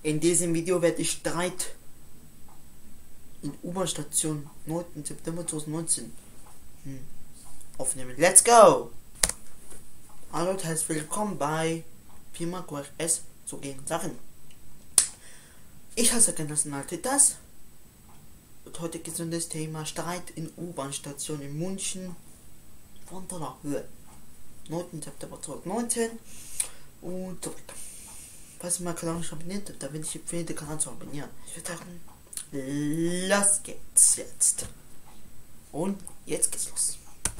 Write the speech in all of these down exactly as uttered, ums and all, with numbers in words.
In diesem Video werde ich Streit in U-Bahn-Station neunten September zweitausendneunzehn hm, aufnehmen. Let's go! Hallo und herzlich willkommen bei Firma Q R S zu gehen Sachen. Ich heiße National Titas und heute geht es um das Thema Streit in U-Bahn-Station in München von der Höhe. neunten September zweitausendneunzehn und zurück. Falls ihr meinen Kanal nicht abonniert habt, dann würde ich empfehlen, den Kanal zu abonnieren. Ich würde sagen, los geht's jetzt. Und jetzt geht's los.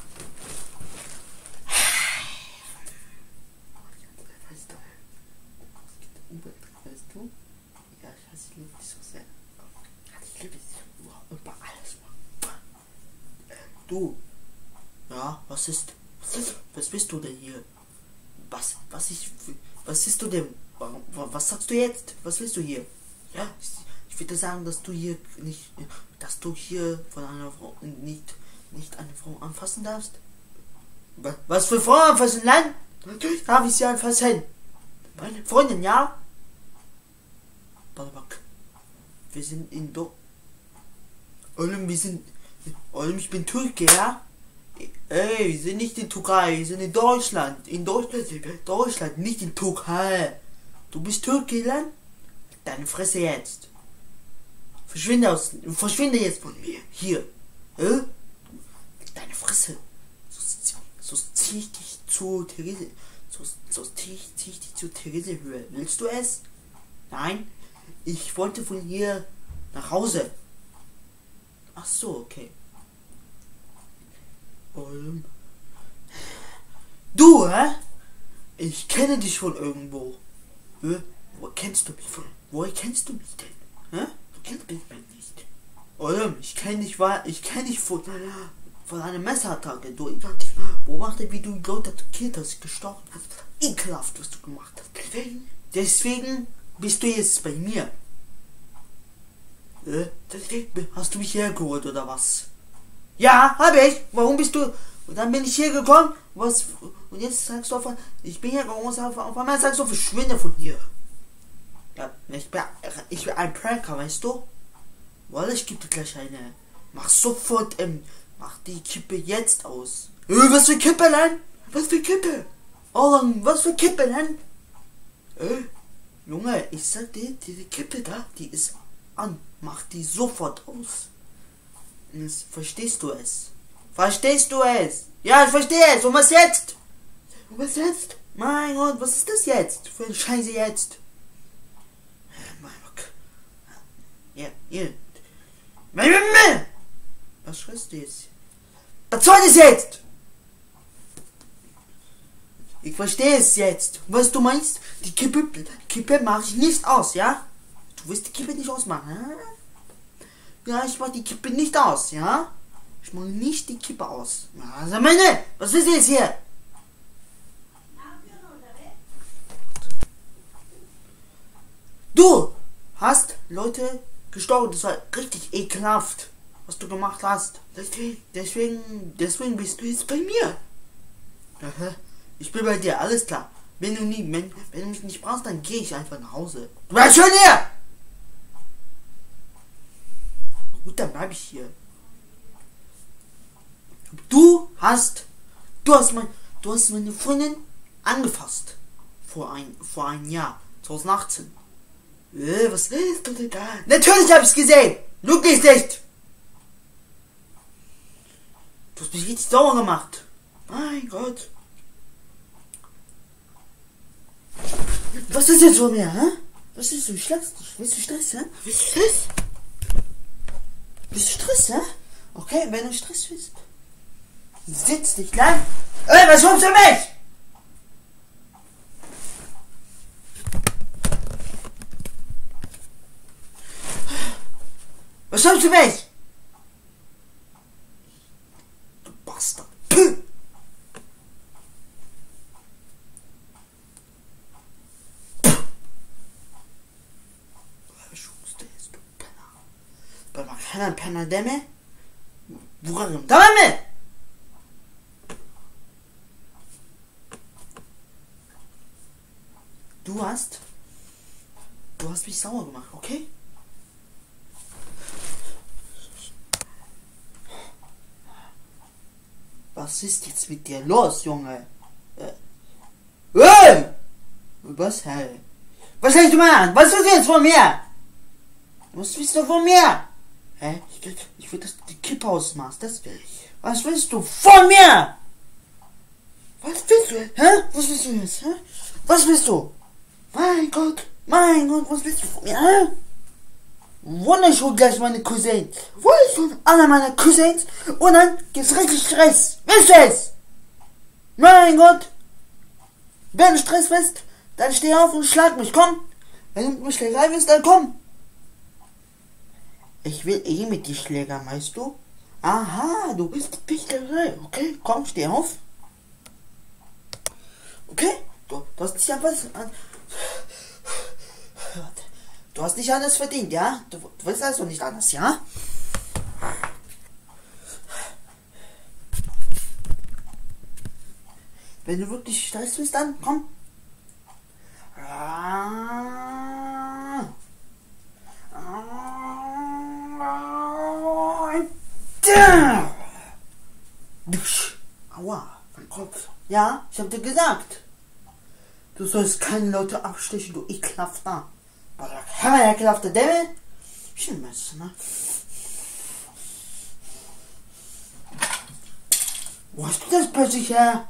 Weißt du? Weißt du? Ja, ich hasse die Liebe so sehr. Ich liebe sie über alles. Du. Ja, was ist? Was bist du denn hier? Was? Was ich? Was bist du denn? Was sagst du jetzt? Was willst du hier? Ja, ich, ich würde sagen, dass du hier nicht, dass du hier von einer Frau nicht, nicht eine Frau anfassen darfst. Was, was für Frau anfassen? Nein, natürlich darf ich sie anfassen. Meine Freundin, ja? Balbak. Wir sind in Do. Oğlum, wir sind. Oğlum, ich bin Türke, ja? Ey, wir sind nicht in Türkei, wir sind in Deutschland. In Deutschland, Deutschland, nicht in Türkei. Du bist Türke, Lan? Deine Fresse jetzt. Verschwinde aus, verschwinde jetzt von mir. Hier. Äh? Deine Fresse. So, so zieh ich dich zu Therese. So, so zieh ich, zieh ich dich zu Therese Höhe. Willst du es? Nein. Ich wollte von hier nach Hause. Ach so, okay. Um. Du, hä? Ich kenne dich von irgendwo. Hä? Wo kennst du mich von? Woher kennst du mich denn? Hä? Du kennst mich nicht. Oder? Ich kenne dich, weil ich kenne dich von, von einer Messerattacke. Du, ich beobachte, wie du Leute attackiert hast, gestochen hast. Ekelhaft, was du gemacht hast. Deswegen, deswegen bist du jetzt bei mir. Hä? Hast du mich hergeholt oder was? Ja, habe ich. Warum bist du? Und dann bin ich hier gekommen. Was? Und jetzt sagst du auf, ich bin hier gekommen. Auf, auf einmal sagst du, verschwinde von hier. Ja, ich bin, ich bin ein Pranker, weißt du? Weil ich gebe dir gleich eine. Mach sofort, ähm, mach die Kippe jetzt aus. Äh, was für Kippe, Lan? Was für Kippe? Oh, was für Kippe, Lan? Äh, Junge, ich sag dir, diese Kippe da, die ist an. Mach die sofort aus. Verstehst du es? Verstehst du es? Ja, ich verstehe es. Und was jetzt? Und was jetzt? Mein Gott, was ist das jetzt? Für eine Scheiße jetzt? Mein Gott. Ja, hier. Was schreist du jetzt? Was soll das jetzt? Ich verstehe es jetzt. Was du meinst? Die Kippe, die Kippe mache ich nicht aus, ja? Du willst die Kippe nicht ausmachen, hm? Ja, ich mach die Kippe nicht aus, ja? Ich mach nicht die Kippe aus. Also meine, was ist jetzt hier? Du hast Leute gestochen, das war richtig ekelhaft, was du gemacht hast. Deswegen, deswegen, deswegen bist du jetzt bei mir. Aha. Ich bin bei dir, alles klar. Wenn du nie, wenn, wenn du mich nicht brauchst, dann gehe ich einfach nach Hause. Du bleibst schon hier! Gut, dann bleib ich hier. Du hast, du hast mein, du hast meine Freundin angefasst. Vor ein, vor ein Jahr, zweitausendachtzehn. Äh, was ist du denn da? Natürlich hab ich's gesehen. Lüg nicht nicht. Du hast mich richtig sauer gemacht. Mein Gott. Was ist jetzt von mir, hä? Was ist du? Ich schlagst dich. Willst du Stress, hä? Willst du Stress? Bist du Stress, hä? Okay, wenn du Stress bist, sitz dich lang. Ey, was kommst du mich? Was kommst du mich? Du Bastard. Puh. Hemen Penner deme. Vurarım. Tamam mı? Du hast du hast mich sauer gemacht, okay? Was ist jetzt mit dir los, Junge? Äh. Hey! Was, hey? Was willst du machen? Was willst du jetzt von mir? Was willst du von mir? Hä? Ich, ich will, dass du die Kippe ausmachst, das will ich. Was willst du von mir? Was willst du? Hä? Was willst du jetzt? Hä? Was willst du? Mein Gott, mein Gott, was willst du von mir? Hä? Wunderschön gleich meine Cousins. Wunderschön alle meine Cousins. Und dann gibt's richtig Stress. Willst du es? Mein Gott. Wenn du Stress bist, dann steh auf und schlag mich. Komm. Wenn du mich Schlägerei willst, dann komm. Ich will eh mit die Schläger, weißt du? Aha, du bist die Schlägerei. Okay, komm, steh auf. Okay? Du, du hast nicht einfach... Du hast nicht anders verdient, ja? Du, du willst also nicht anders, ja? Wenn du wirklich Stress bist, dann komm. Aua, mein Kopf. Ja, ich hab dir gesagt. Du sollst keine Leute abstechen, du ekelhafter. Hammer, ekelhafter Devil. Schlimmes, ne? Wo hast du das plötzlich her?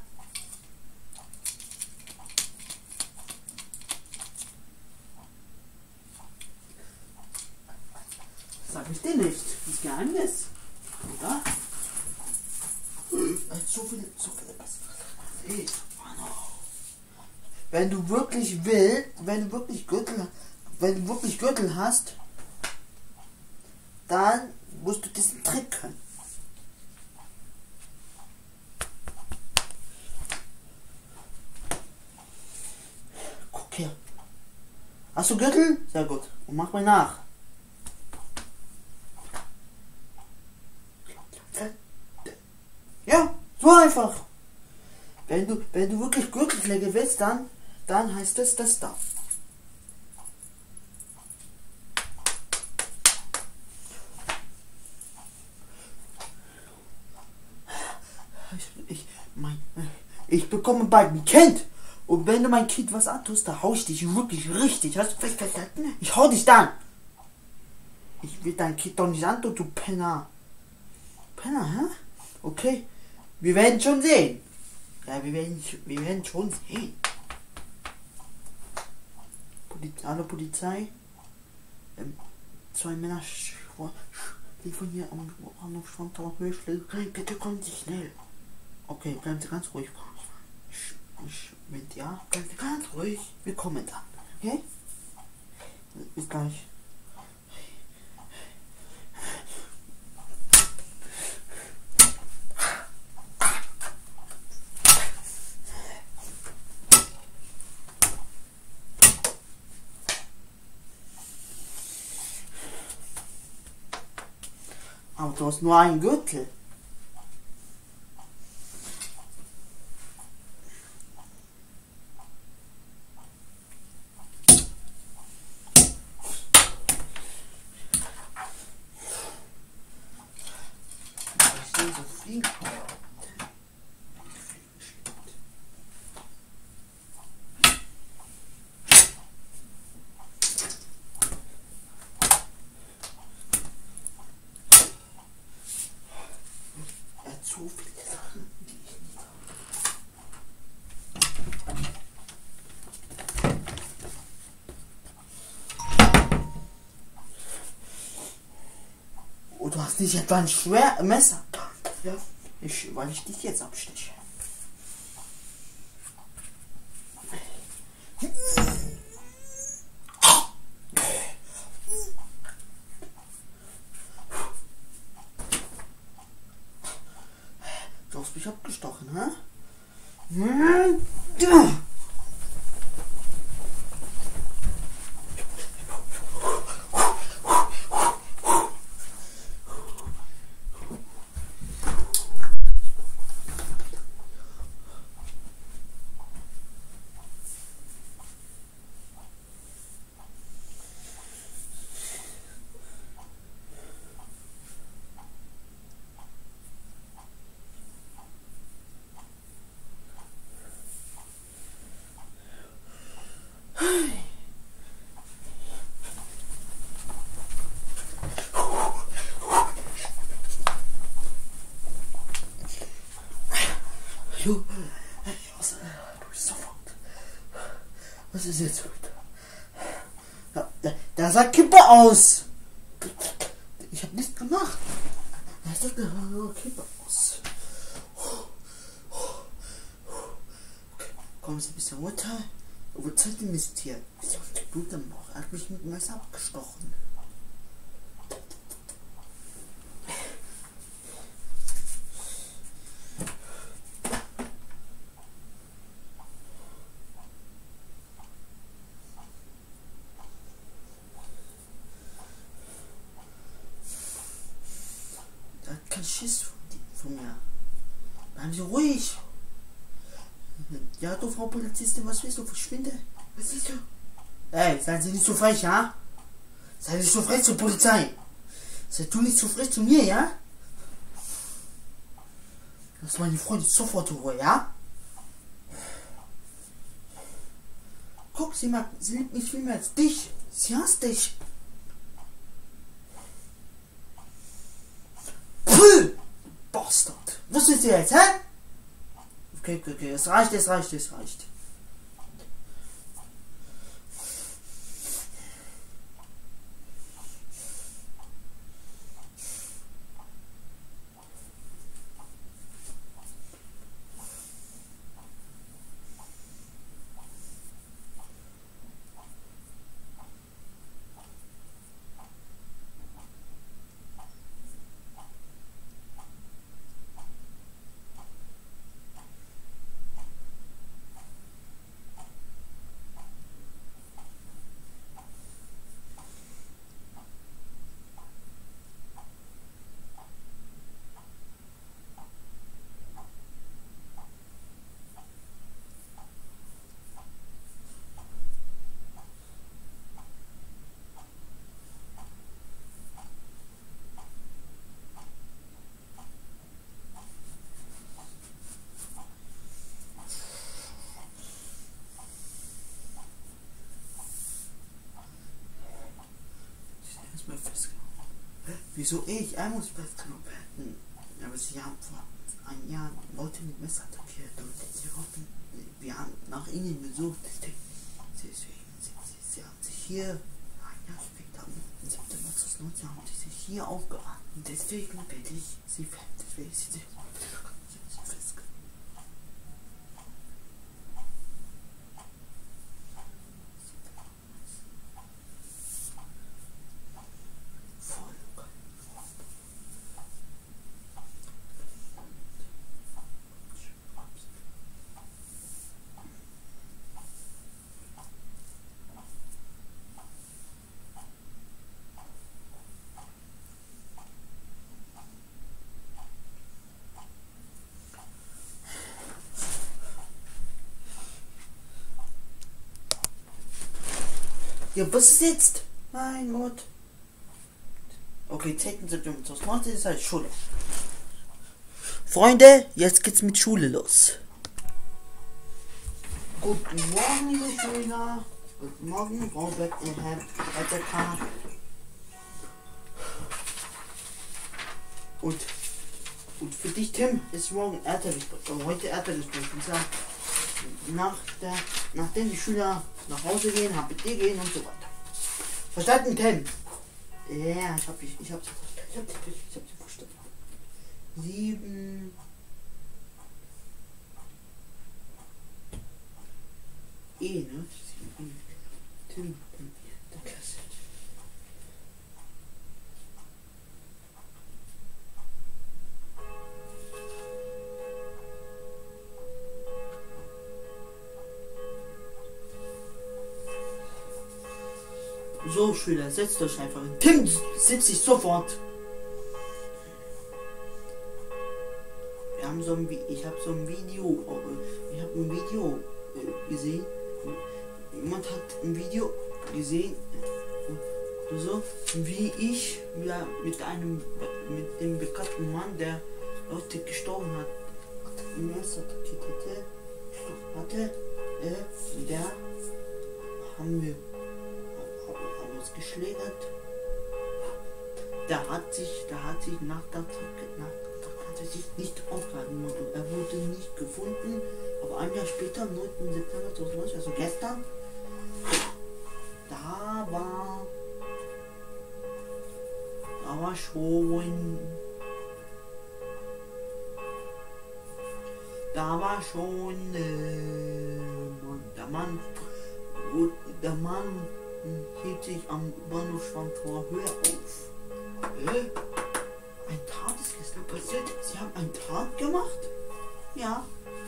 Sag ich dir nicht. Das Geheimnis. Oder? So viele, so viele bessere. Wenn du wirklich willst, wenn du wirklich Gürtel, wenn du wirklich Gürtel hast, dann musst du diesen Trick können. Guck her. Hast du Gürtel? Sehr gut. Und mach mal nach. Ja, so einfach. Wenn du, wenn du wirklich Gürtelpflege willst, dann, dann heißt es das da. Ich, ich, mein, ich bekomme bald ein Kind. Und wenn du mein Kind was antust, da hau ich dich wirklich richtig. Hast du festgehalten? Ich hau dich dann. Ich will dein Kind doch nicht antun, du Penner. Penner, hä? Okay. Wir werden schon sehen. Ja, wir werden, wir werden schon sehen. Poliz Hallo Polizei. Ähm, zwei Männer die von hier am Schwantauer bitte kommen Sie schnell. Okay, bleiben Sie ganz ruhig. Ich, ich, mit, ja, bleiben Sie ganz ruhig. Wir kommen dann. Okay? Bis gleich. Aber du hast nur einen Gürtel. Ich sehe so viel. So viele Sachen, die ich nicht habe. Oh, du hast nicht etwa ein schwer Messer. Ja, ich, weil ich dich jetzt absteche. Du hast mich abgestochen, hä? Was ist jetzt? Da, da, da sah Kippe aus. Ich habe nichts gemacht. Da sah Kippe aus. Okay, kommen Sie ein bisschen runter. Wo zeigt denn das Tier? Wieso hat das Blut am Bauch? Er hat mich mit dem Messer abgestochen. Er hat keinen Schiss von, von mir. Bleiben Sie ruhig. Ja, du, Frau Polizistin, was willst du? Verschwinde. Was siehst du? Ey, seien Sie nicht so frech, ja? Sei nicht so frech zur Polizei. Sei du nicht so frech zu mir, ja? Lass meine Freundin sofort in Ruhe, ja? Guck, sie mag, sie liebt mich viel mehr als dich. Sie hasst dich. Puh! Bastard. Was ist jetzt, hä? Okay, okay, okay, es reicht, es reicht, es reicht. Wieso ich? Er muss festgenommen werden. Aber sie haben vor einem Jahr Leute mit Messer attackiert und sie wollten, wir haben nach ihnen gesucht. Deswegen, deswegen sie, sie, sie haben sich hier ein Jahr später, im September zweitausendneunzehn, haben sie sich hier aufgehalten. Deswegen werde ich sie deswegen sie, sie, sie festgenommen. Ja, was ist jetzt? Mein Gott. Okay, zehnten September zweitausendneunzehn ist halt Schule. Freunde, jetzt geht's mit Schule los. Guten Morgen, liebe Schüler. Guten Morgen, Robert, Herr Etterka. Und, und für dich, Tim, ist morgen Erdbeersprung. Heute Erdbeersprung. Nach der, nachdem die Schüler nach Hause gehen, H P T gehen und so weiter. Verstanden, Tim? Ja, ich hab ich, ich hab ich hab, ich hab sie verstanden. Sieben. E, ne? Sieben. Tim. Der Klasse. So, Schüler, setzt euch einfach hin. Tim, sitz dich sofort. Wir haben so ein Vi ich habe so ein Video, ich habe ein Video äh, gesehen. Jemand hat ein Video gesehen, äh, so wie ich ja, mit einem mit dem bekannten Mann, der Leute gestorben hat, im Messer attackiert hatte, hatte, äh, der haben wir geschlägert. Da hat sich, da hat sich nach der Attacke, nach der Attacke hat er sich nicht aufgehalten. Er wurde nicht gefunden, aber ein Jahr später, am neunten September zweitausendneunzehn, also gestern, Damals schon. Da war schon äh, Mann, der Mann, wo, der Mann hielt sich am Bahnhofsschwammtor höher auf. Äh? Ein Tat ist gestern passiert. Sie haben einen Tat gemacht? Ja.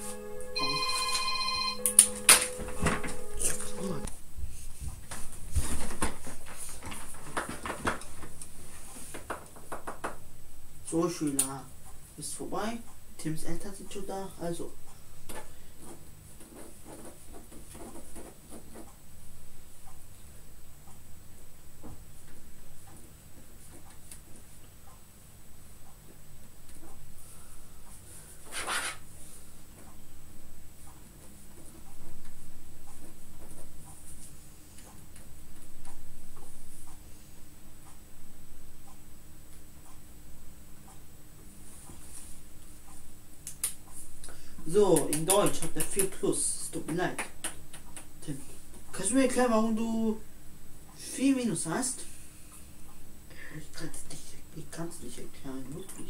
So, Schüler, ist vorbei. Tims Eltern sind schon da, also. So, in Deutsch hat er vier plus. Es tut mir leid. Tim, kannst du mir erklären, warum du vier minus hast? Ich kann es nicht, ich kann es nicht erklären, wirklich.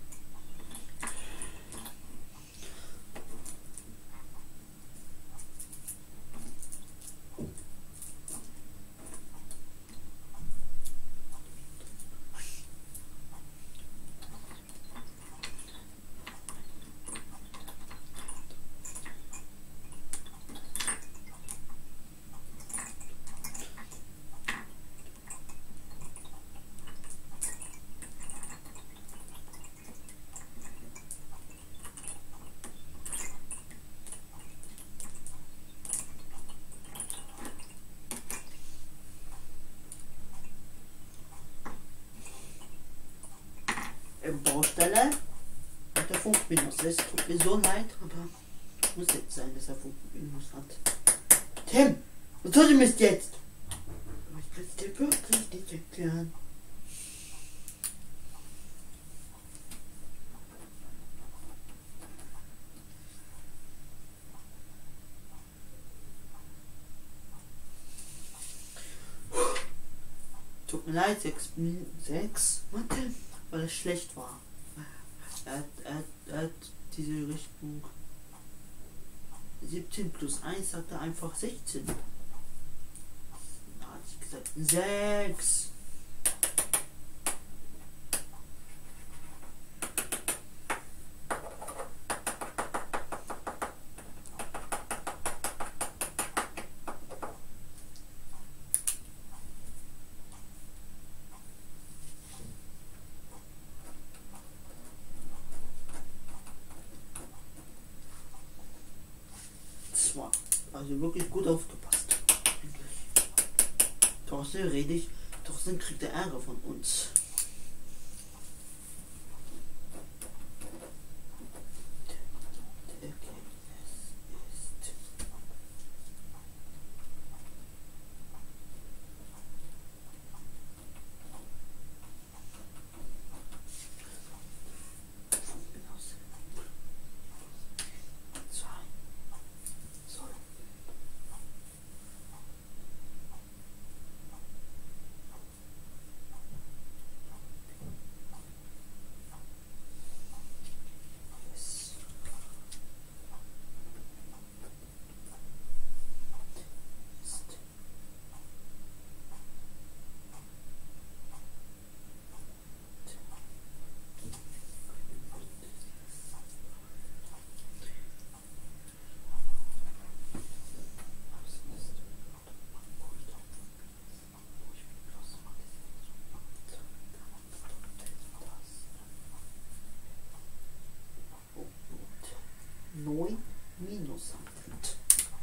Baustelle hat er fünf minus. Es tut mir so leid, aber muss jetzt sein, dass er fünf minus hat. Tim, was soll ich mir jetzt? Ich kann es dir wirklich nicht erklären. Tut mir leid, sechs, sechs, warte, weil es schlecht war. Er hat, er, hat, er hat diese Richtung siebzehn plus eins hat er einfach sechzehn. Da hatte ich gesagt sechs. Also wirklich gut aufgepasst. Thorsten rede ich. Thorsten kriegt der Ärger von uns. neun minus hat.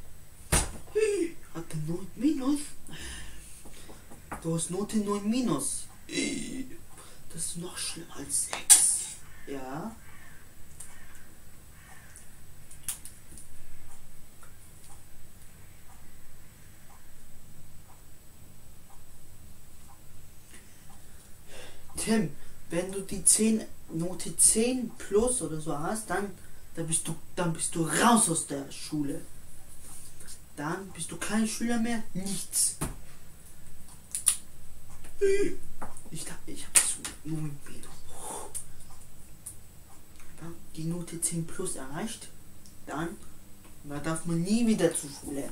Hat er neun minus? Du hast Note neun minus. Das ist noch schlimmer als sechs. Ja. Tim, wenn du die zehn, Note zehn plus oder so hast, dann, dann, bist du, dann bist du raus aus der Schule. Dann bist du kein Schüler mehr, nichts. Ich, ich habe neun Meter. Die Note zehn plus erreicht, dann da darf man nie wieder zur Schule.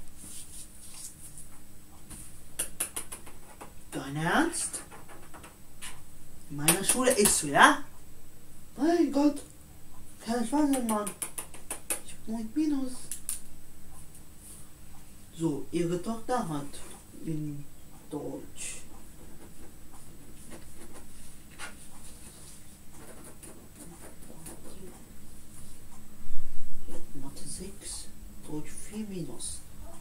Dein Ernst? In meiner Schule ist so, ja? Mein Gott. Kann ich warte, Mann. Ich hab neun minus. So, ihre Tochter hat in Deutsch Mathe sechs, Deutsch vier minus.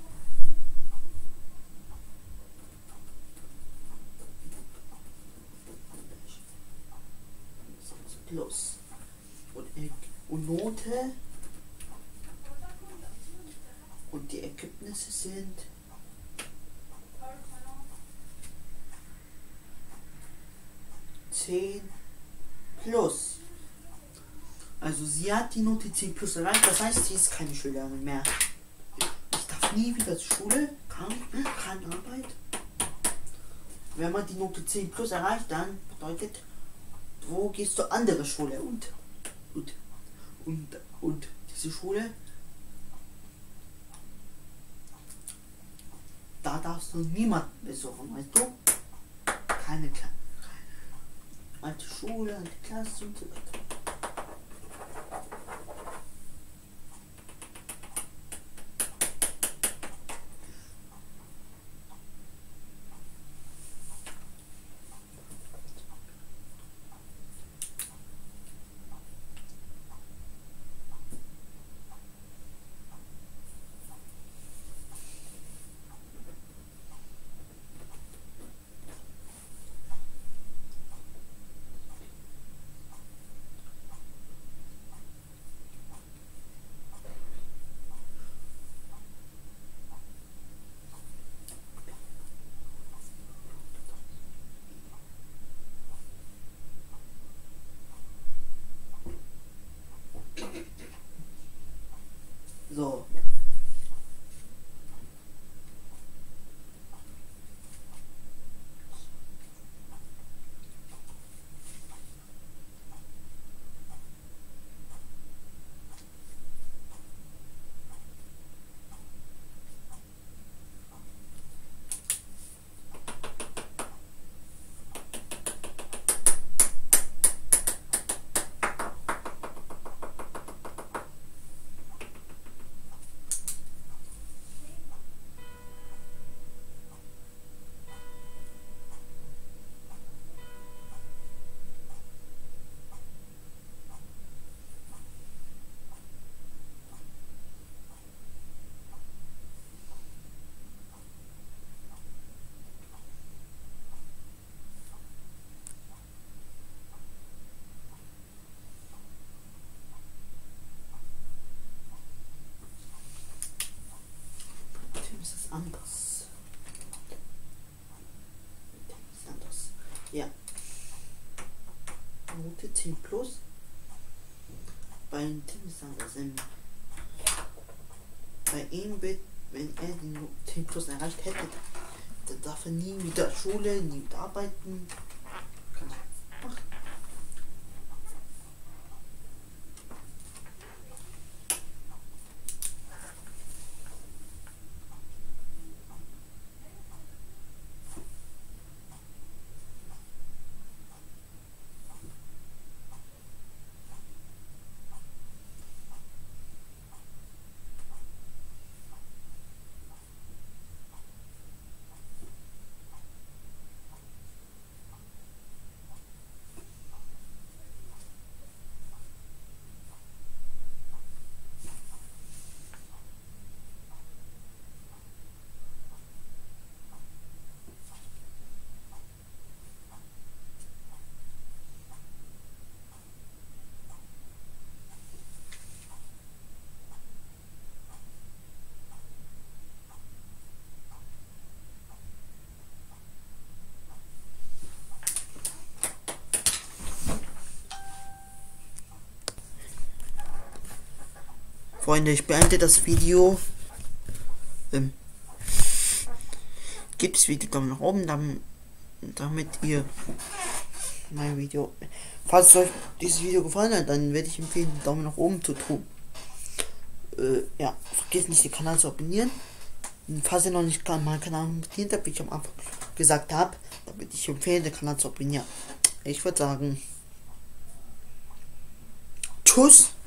Plus. Und, und Note. Und die Ergebnisse sind zehn plus. Also sie hat die Note zehn plus erreicht, das heißt, sie ist keine Schülerin mehr. Ich darf nie wieder zur Schule, kann, keine Arbeit. Wenn man die Note zehn plus erreicht, dann bedeutet, wo gehst du andere Schule und und und und diese Schule, da darfst du niemanden besuchen, weißt du? Keine, keine alte Schule, alte Klasse und so weiter. So. Ist es anders? Ist anders. Ja. Note zehn plus. Bei Tim ist anders. Bei ihm wird, wenn er die Note zehn plus erreicht hätte, dann darf er nie wieder Schule, nie wieder arbeiten. Kann ich machen. Freunde, ich beende das Video. Ähm, Gebt das Video Daumen nach oben, damit, damit ihr mein Video. Falls euch dieses Video gefallen hat, dann werde ich empfehlen, einen Daumen nach oben zu tun. Äh, ja, vergesst nicht den Kanal zu abonnieren. Und falls ihr noch nicht meinen Kanal abonniert habt, wie ich am Anfang gesagt habe, dann würde ich empfehlen, den Kanal zu abonnieren. Ich würde sagen, tschüss.